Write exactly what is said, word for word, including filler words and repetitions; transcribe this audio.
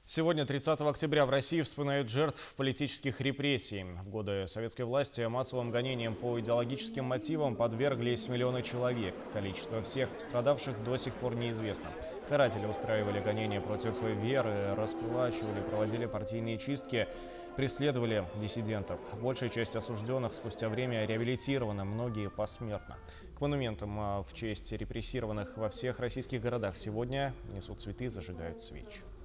Сегодня, тридцатого октября, в России вспоминают жертв политических репрессий. В годы советской власти массовым гонениям по идеологическим мотивам подверглись миллионы человек. Количество всех пострадавших до сих пор неизвестно. Каратели устраивали гонения против веры, раскулачивали, проводили партийные чистки, преследовали диссидентов. Большая часть осужденных спустя время реабилитированы, многие посмертно. К монументам в честь репрессированных во всех российских городах сегодня несут цветы, зажигают свечи.